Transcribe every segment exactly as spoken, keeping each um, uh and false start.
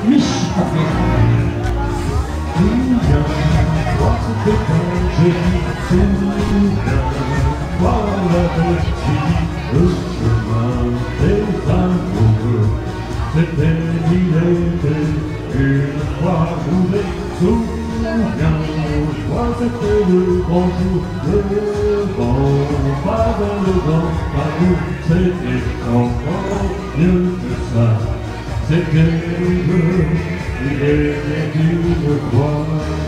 Oui, parfait. Souviens, toi c'était quand j'ai dit, souviens, toi l'avais dit, le chemin des amoureux, c'était l'idée une fois roulé. Souviens, toi c'était le grand jour, le vent, pas dans le vent, pas nous, c'était encore mieux que ça. C'était heureux, il était une fois.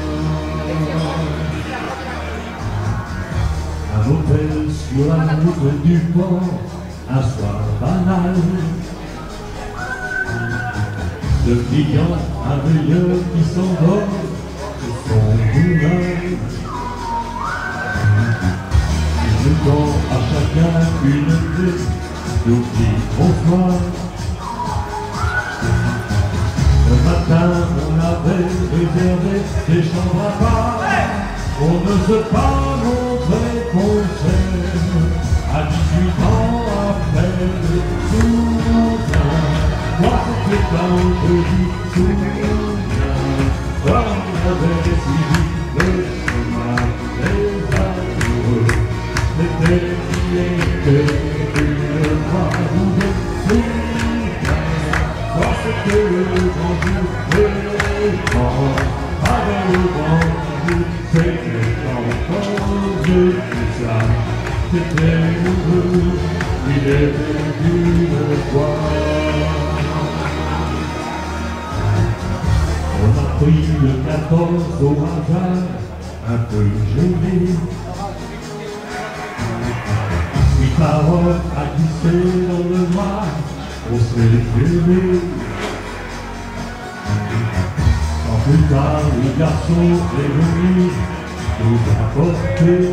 Un hôtel sur la route du port, un soir banal. Le client, un veilleur qui s'endort sur son journal. Il tend à chacun une clé, nous dit bonsoir. Le matin, on avait réservé des chambres à part. On ne se pas montrer qu'on s'aime. À dix-huit ans après, souviens. Moi c'était quand je dis souviens. Toi on avait suivi le chemin des amoureux. C'était l'été d'une fois roulée. Souviens. Toi c'était le grand jour, le vent, avec le vent jour, c'était encore mieux que ça. C'était heureux, il était une fois. On a pris le quatorze au hasard, un peu gelé. Une parole a glissé dans le noir. On s'est aimé. Quand plus tard le garçon est venu nous apporter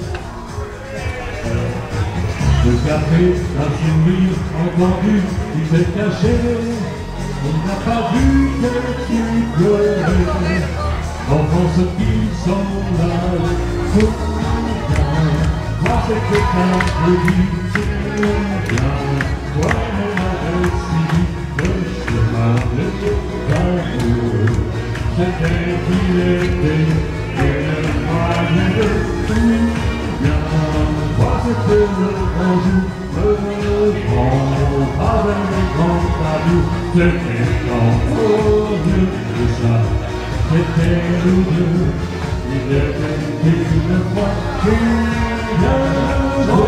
le café, un souvenir entendu qui s'est caché. On n'a pas vu que tu pleurais. Enfant ceux qui sont là, souviens. Moi c'était quand je dis souviens. Toi mon suivi le chemin des amoureux. C'était qu'il était une fois de souviens. Toi c'était le grand jour, le grand, avec les grands tabous. C'était encore mieux que ça. C'était nous deux, il était une fois. Souviens-toi,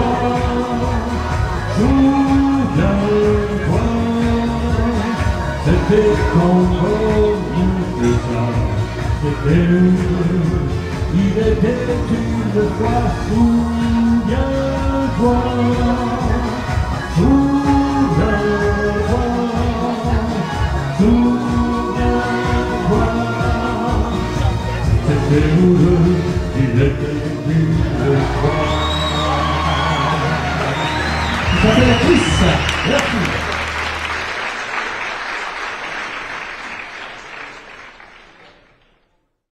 souviens-toi. C'était encore mieux que ça. C'était nous deux, il était une fois. Souviens-toi, souviens-toi, souviens-toi. C'était nous deux, il était une fois. Ça s'appelle la Chris. Merci.